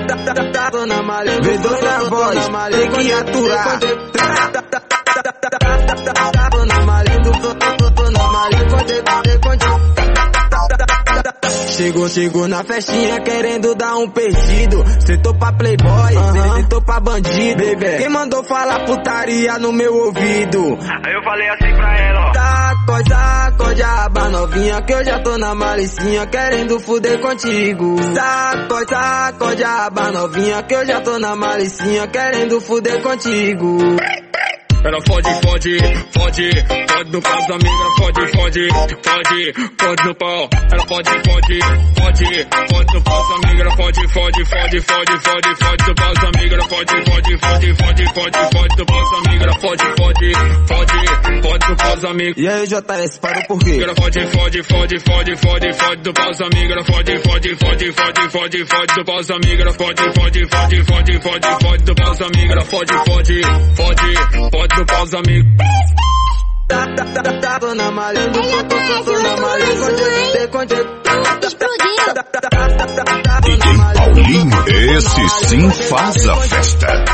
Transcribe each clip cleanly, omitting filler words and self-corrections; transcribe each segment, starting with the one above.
Tô na malha, V2 na voz, tem que aturar. Tô na malha, tô na malha, Chegou na festinha querendo dar um perdido. Sentou pra playboy, sentou pra bandido, bebê. Quem mandou falar putaria no meu ouvido? Aí eu falei assim pra ela, ó. Sacode a aba novinha que eu já tô na malicinha querendo fuder contigo. Sacode a aba novinha que eu já tô na malicinha querendo fuder contigo. Ela fode no pau das amigas, fode no pau. Ela fode no pau das amigas, ela fode no pau das amigas, ela fode no pau das amigas, ela fode no pau das amigas. E aí, JS, parou por quê? Ela fode no pau das amigas, ela fode no pau das amigas, ela fode no pau das amigas, ela fode no pau dos amigos. Tô na malha, tô na malha, DJ Paulinho, esse sim faz a festa.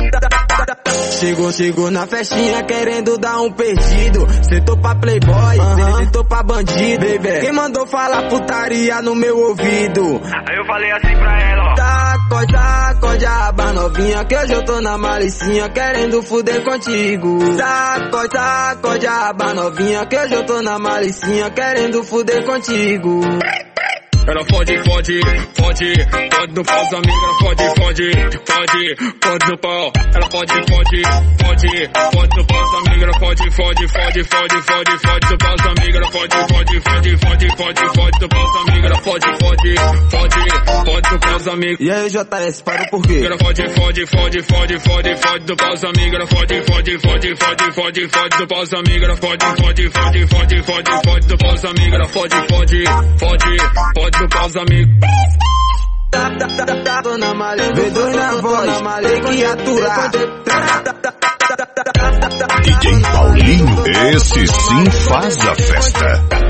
Chegou na festinha querendo dar um perdido. Sentou pra playboy, sentou pra bandido, bebê. Quem mandou falar putaria no meu ouvido? Aí eu falei assim pra ela, ó. Sacode a aba novinha que hoje eu tô na malicinha querendo fuder contigo. Sacode a aba novinha que hoje eu tô na malicinha querendo fuder contigo. Ela fode no pau das amigas, ela fode no pau. Ela fode no pau das amigas, ela fode no pau das amigas, ela fode no pau das amigas. E aí, JS, parou por quê? Ela fode no pau das amigas, ela fode no pau das amigas, ela fode no pau das amigas, ela fode no pau dos amigos. Tô na malha, V2 na voz, tem que aturar. DJ Paulinho, esse sim faz a festa.